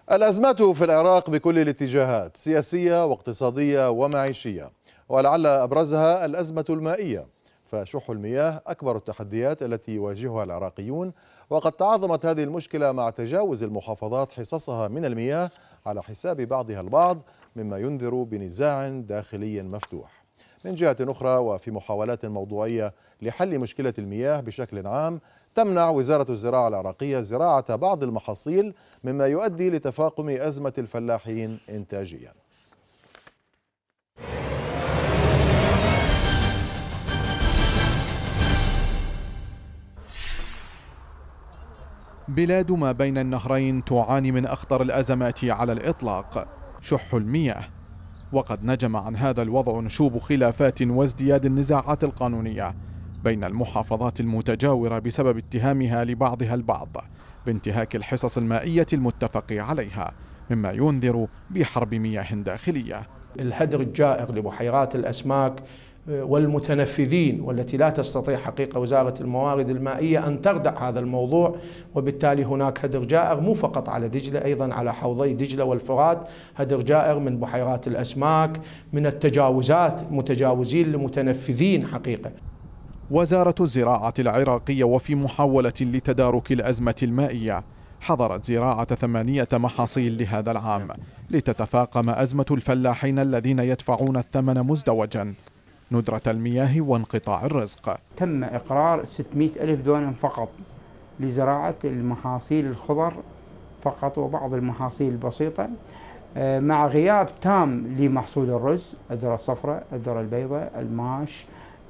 الأزمات في العراق بكل الاتجاهات، سياسية واقتصادية ومعيشية، ولعل أبرزها الأزمة المائية. فشح المياه أكبر التحديات التي يواجهها العراقيون، وقد تعاظمت هذه المشكلة مع تجاوز المحافظات حصصها من المياه على حساب بعضها البعض، مما ينذر بنزاع داخلي مفتوح. من جهة أخرى، وفي محاولات موضوعية لحل مشكلة المياه بشكل عام، تمنع وزارة الزراعة العراقية زراعة بعض المحاصيل، مما يؤدي لتفاقم أزمة الفلاحين إنتاجيا. بلاد ما بين النهرين تعاني من أخطر الأزمات على الإطلاق، شح المياه. وقد نجم عن هذا الوضع نشوب خلافات وازدياد النزاعات القانونية بين المحافظات المتجاورة بسبب اتهامها لبعضها البعض بانتهاك الحصص المائية المتفق عليها، مما ينذر بحرب مياه داخلية. الهدر الجائر لبحيرات الأسماك والمتنفذين، والتي لا تستطيع حقيقة وزارة الموارد المائية أن تردع هذا الموضوع، وبالتالي هناك هدر جائر مو فقط على دجلة، أيضا على حوضي دجلة والفرات، هدر جائر من بحيرات الأسماك، من التجاوزات، متجاوزين لمتنفذين حقيقة. وزارة الزراعة العراقية وفي محاولة لتدارك الأزمة المائية حظرت زراعة 8 محاصيل لهذا العام لتتفاقم أزمة الفلاحين الذين يدفعون الثمن مزدوجا، ندرة المياه وانقطاع الرزق. تم إقرار 600 ألف دونم فقط لزراعة المحاصيل الخضر فقط وبعض المحاصيل البسيطة، مع غياب تام لمحصول الرز، الذرة الصفراء، الذرة البيضاء، الماش،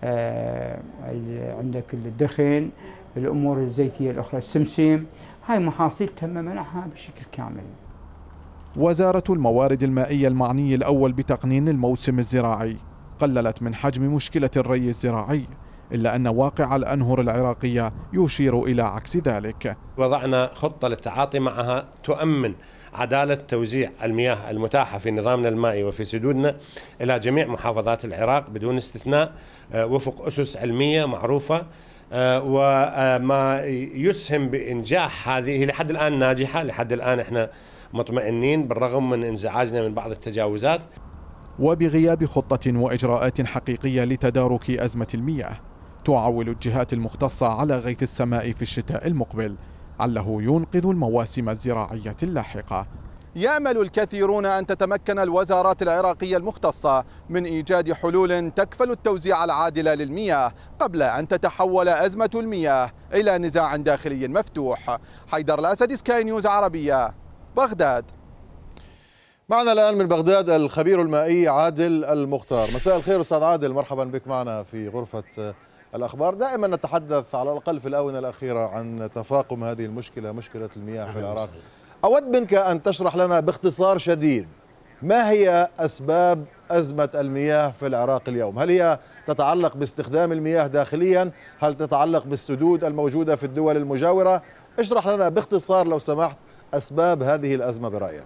عندك الدخن، الأمور الزيتية الأخرى، السمسم. هاي محاصيل تم منعها بشكل كامل. وزارة الموارد المائية المعني الأول بتقنين الموسم الزراعي قللت من حجم مشكلة الري الزراعي، إلا أن واقع الأنهر العراقية يشير إلى عكس ذلك. وضعنا خطة للتعاطي معها تؤمن عدالة توزيع المياه المتاحة في نظامنا المائي وفي سدودنا إلى جميع محافظات العراق بدون استثناء، وفق أسس علمية معروفة، وما يسهم بإنجاح هذه لحد الآن ناجحة. لحد الآن احنا مطمئنين بالرغم من انزعاجنا من بعض التجاوزات. وبغياب خطة وإجراءات حقيقية لتدارك أزمة المياه، تعول الجهات المختصة على غيث السماء في الشتاء المقبل، عله ينقذ المواسم الزراعية اللاحقة. يأمل الكثيرون أن تتمكن الوزارات العراقية المختصة من إيجاد حلول تكفل التوزيع العادل للمياه قبل أن تتحول أزمة المياه إلى نزاع داخلي مفتوح. حيدر الأسد، سكاي نيوز عربية، بغداد. معنا الآن من بغداد الخبير المائي عادل المختار. مساء الخير أستاذ عادل، مرحبا بك معنا في غرفة الأخبار. دائما نتحدث على الأقل في الآونة الأخيرة عن تفاقم هذه المشكلة، مشكلة المياه في العراق. أود منك أن تشرح لنا باختصار شديد ما هي أسباب أزمة المياه في العراق اليوم؟ هل هي تتعلق باستخدام المياه داخليا؟ هل تتعلق بالسدود الموجودة في الدول المجاورة؟ اشرح لنا باختصار لو سمحت أسباب هذه الأزمة برأيك.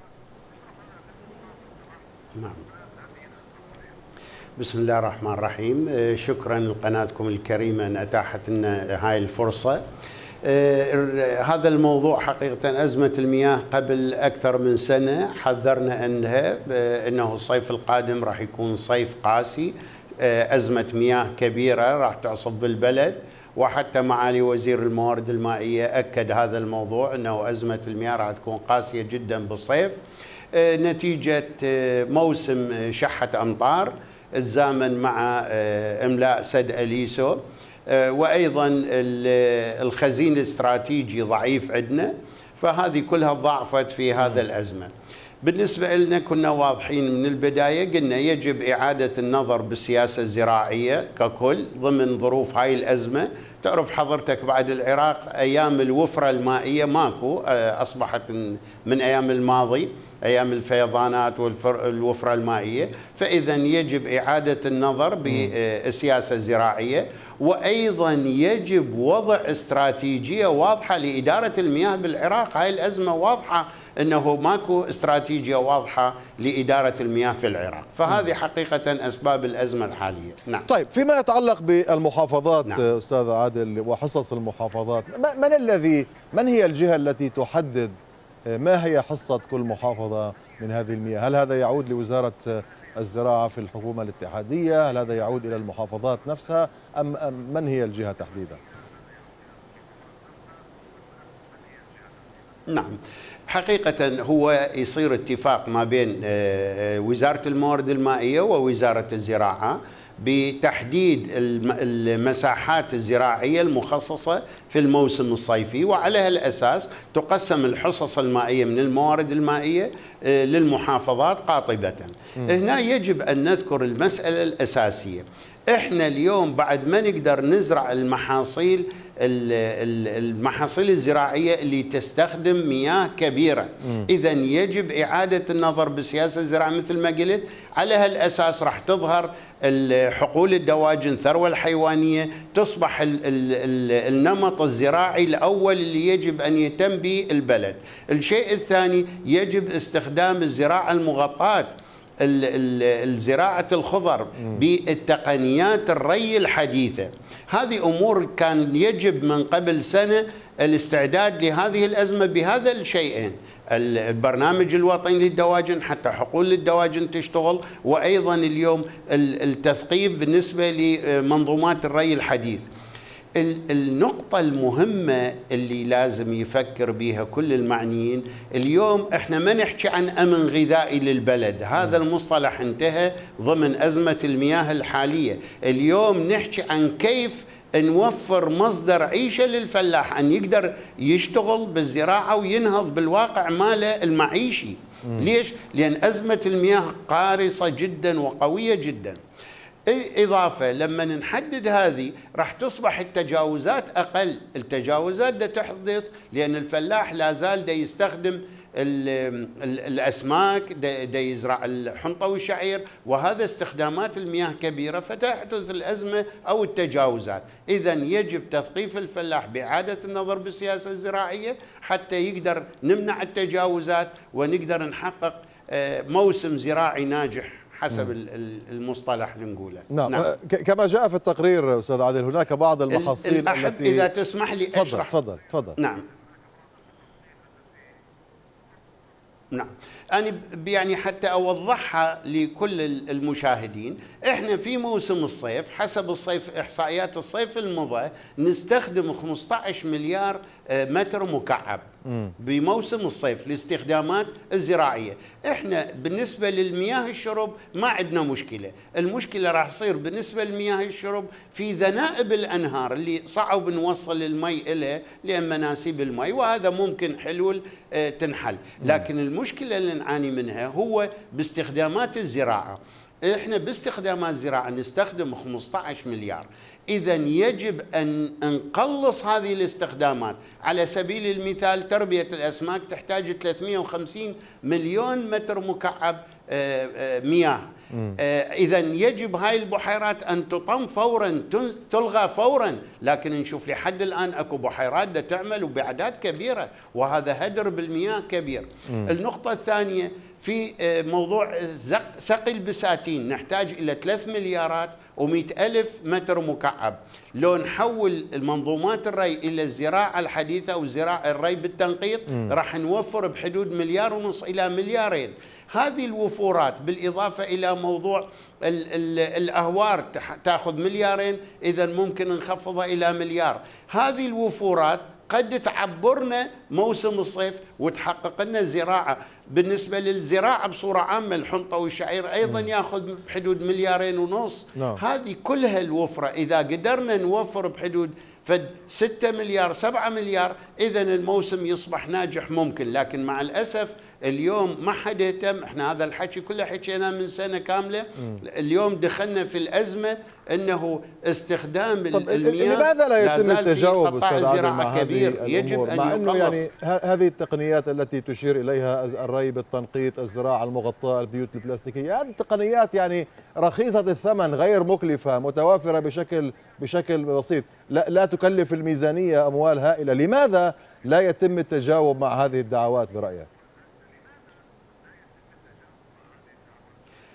نعم. بسم الله الرحمن الرحيم. شكرا لقناتكم الكريمة أن أتاحت لنا هاي الفرصة. هذا الموضوع حقيقة أزمة المياه قبل أكثر من سنة حذرنا أنه الصيف القادم راح يكون صيف قاسي، أزمة مياه كبيرة راح تعصف بالبلد، وحتى معالي وزير الموارد المائية أكد هذا الموضوع أنه أزمة المياه راح تكون قاسية جدا بالصيف نتيجة موسم شحة أمطار تزامن مع إملاء سد أليسو، وأيضا الخزين الاستراتيجي ضعيف عندنا، فهذه كلها ضعفت في هذا الأزمة. بالنسبة لنا كنا واضحين من البداية، قلنا يجب إعادة النظر بالسياسة الزراعية ككل ضمن ظروف هاي الأزمة. تعرف حضرتك بعد العراق أيام الوفرة المائية ماكو، أصبحت من أيام الماضي أيام الفيضانات والوفرة المائية، فإذا يجب إعادة النظر بالسياسة الزراعية، وأيضا يجب وضع استراتيجية واضحة لإدارة المياه بالعراق. هاي الأزمة واضحة أنه ماكو استراتيجية واضحة لإدارة المياه في العراق، فهذه حقيقة أسباب الأزمة الحالية. نعم. طيب، فيما يتعلق بالمحافظات نعم. أستاذ عادل وحصص المحافظات، من هي الجهة التي تحدد ما هي حصة كل محافظة من هذه المياه؟ هل هذا يعود لوزارة الزراعة في الحكومة الاتحادية؟ هل هذا يعود إلى المحافظات نفسها أم من هي الجهة تحديدا؟ نعم، حقيقة هو يصير اتفاق ما بين وزارة الموارد المائية ووزارة الزراعة بتحديد المساحات الزراعية المخصصة في الموسم الصيفي، وعلى هالأساس تقسم الحصص المائية من الموارد المائية للمحافظات قاطبة. هنا يجب أن نذكر المسألة الأساسية. احنا اليوم بعد ما نقدر نزرع المحاصيل الزراعية اللي تستخدم مياه كبيرة، إذا يجب إعادة النظر بسياسة الزراعة مثل ما قلت. على هالأساس راح تظهر حقول الدواجن، الثروة الحيوانية، تصبح النمط الزراعي الأول اللي يجب أن يهتم به البلد. الشيء الثاني يجب استخدام الزراعة المغطاة، الزراعة الخضر بالتقنيات الري الحديثة. هذه أمور كان يجب من قبل سنة الاستعداد لهذه الأزمة بهذا الشيئين: البرنامج الوطني للدواجن حتى حقول الدواجن تشتغل، وأيضا اليوم التثقيف بالنسبة لمنظومات الري الحديث. النقطة المهمة اللي لازم يفكر بها كل المعنيين، اليوم احنا ما نحكي عن أمن غذائي للبلد، هذا المصطلح انتهى ضمن أزمة المياه الحالية. اليوم نحكي عن كيف نوفر مصدر عيشة للفلاح أن يقدر يشتغل بالزراعة وينهض بالواقع ماله المعيشي. ليش؟ لأن أزمة المياه قارصة جدا وقوية جدا. إضافة لما نحدد هذه راح تصبح التجاوزات أقل. التجاوزات دا تحدث لأن الفلاح لا زال دا يستخدم الأسماك، دا يزرع الحنطة والشعير، وهذا استخدامات المياه كبيرة فتحدث الأزمة أو التجاوزات. إذا يجب تثقيف الفلاح بإعادة النظر بالسياسة الزراعية حتى يقدر نمنع التجاوزات ونقدر نحقق موسم زراعي ناجح حسب المصطلح اللي نقوله. نعم. كما جاء في التقرير أستاذ عادل، هناك بعض المحاصيل التي إذا تسمح لي أشرح. تفضل. نعم. أنا يعني حتى أوضحها لكل المشاهدين، إحنا في موسم الصيف حسب الصيف إحصائيات الصيف المضى نستخدم 15 مليار متر مكعب بموسم الصيف لاستخدامات الزراعية. إحنا بالنسبة للمياه الشرب ما عندنا مشكلة. المشكلة راح تصير بالنسبة لمياه الشرب في ذنائب الأنهار اللي صعب نوصل المي إليه لأن مناسيب المي، وهذا ممكن حلول تنحل. لكن المشكلة اللي نعاني منها هو باستخدامات الزراعة. احنا باستخدامات الزراعة نستخدم 15 مليار. إذا يجب أن نقلص هذه الاستخدامات. على سبيل المثال تربية الأسماك تحتاج 350 مليون متر مكعب مياه. إذا يجب هاي البحيرات أن تطم فورا، تلغى فورا. لكن نشوف لحد الآن أكو بحيرات دا تعمل وبأعداد كبيرة، وهذا هدر بالمياه كبير. النقطة الثانية في موضوع سقي البساتين، نحتاج إلى 3 مليارات و100 ألف متر مكعب. لو نحول المنظومات الري إلى الزراعة الحديثة أو زراعة الري بالتنقيط راح نوفر بحدود 1.5 مليار إلى 2 مليار. هذه الوفورات بالإضافة إلى موضوع الأهوار تأخذ 2 مليار، إذا ممكن نخفضها إلى 1 مليار. هذه الوفورات قد تعبرنا موسم الصيف وتحقق لنا زراعة. بالنسبة للزراعة بصورة عامة الحنطة والشعير أيضا يأخذ بحدود 2.5 مليار. هذه كلها الوفرة إذا قدرنا نوفر بحدود 6 مليار 7 مليار إذا الموسم يصبح ناجح ممكن. لكن مع الأسف اليوم ما حد يهتم. احنا هذا الحكي كله حكيناه من سنة كاملة. اليوم دخلنا في الأزمة أنه استخدام المياه. لماذا لا يتم التجاوب أستاذ عادل مع هذه يجب أن مع أنه يعني هذه التقنيات التي تشير إليها الري بالتنقيط، الزراعة المغطاة، البيوت البلاستيكية، هذه التقنيات يعني رخيصة الثمن، غير مكلفة، متوافرة بشكل بسيط، لا تكلف الميزانية أموال هائلة. لماذا لا يتم التجاوب مع هذه الدعوات برأيك؟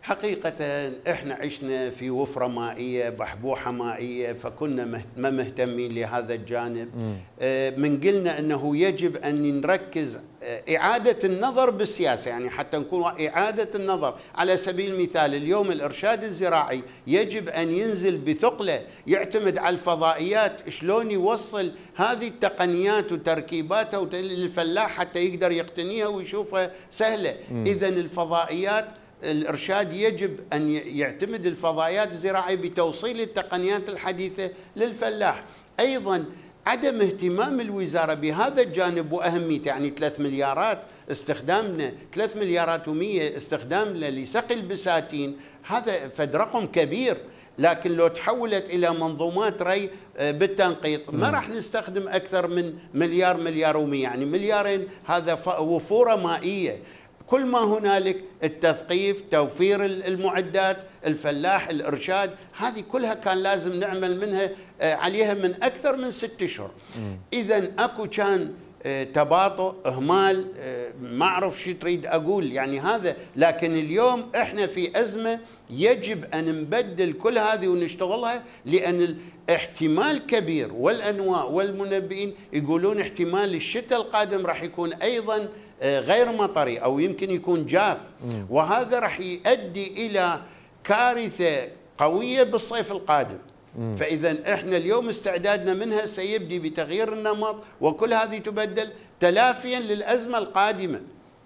حقيقة احنا عشنا في وفرة مائية بحبوحة مائية، فكنا ما مهتمين لهذا الجانب. من قلنا انه يجب ان نركز إعادة النظر بالسياسة، يعني حتى نكون إعادة النظر. على سبيل المثال اليوم الإرشاد الزراعي يجب أن ينزل بثقله، يعتمد على الفضائيات، شلون يوصل هذه التقنيات وتركيباتها للفلاح حتى يقدر يقتنيها ويشوفها سهلة. إذن الفضائيات، الإرشاد يجب أن يعتمد الفضائيات الزراعية بتوصيل التقنيات الحديثة للفلاح. أيضا عدم اهتمام الوزارة بهذا الجانب وأهميته، يعني 3 مليارات استخدامنا، 3 مليارات و100 استخدامنا لسقي البساتين، هذا فد رقم كبير. لكن لو تحولت إلى منظومات ري بالتنقيط ما راح نستخدم أكثر من مليار، مليار و100، يعني مليارين. هذا وفورة مائية. كل ما هنالك التثقيف، توفير المعدات، الفلاح، الإرشاد، هذه كلها كان لازم نعمل منها عليها من أكثر من 6 أشهر. إذن أكو كان تباطؤ، إهمال، ما أعرف شو تريد أقول يعني هذا. لكن اليوم إحنا في أزمة يجب أن نبدل كل هذه ونشتغلها، لأن الاحتمال كبير، والأنواع والمنبئين يقولون احتمال الشتاء القادم راح يكون أيضا غير مطري أو يمكن يكون جاف، وهذا راح يؤدي إلى كارثة قوية بالصيف القادم. فإذا إحنا اليوم استعدادنا منها سيبدي بتغيير النمط، وكل هذه تبدل تلافيا للأزمة القادمة.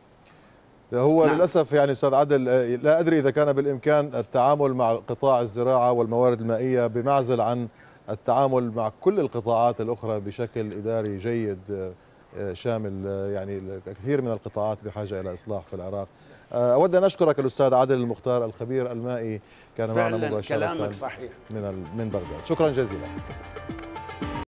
هو نعم. للأسف يعني أستاذ عادل، لا أدري إذا كان بالإمكان التعامل مع قطاع الزراعة والموارد المائية بمعزل عن التعامل مع كل القطاعات الأخرى بشكل إداري جيد شامل. يعني كثير من القطاعات بحاجة إلى إصلاح في العراق. أود أن أشكرك الأستاذ عادل المختار الخبير المائي، كان معنا مباشرة كلامك صحيح من بغداد. شكرا جزيلا.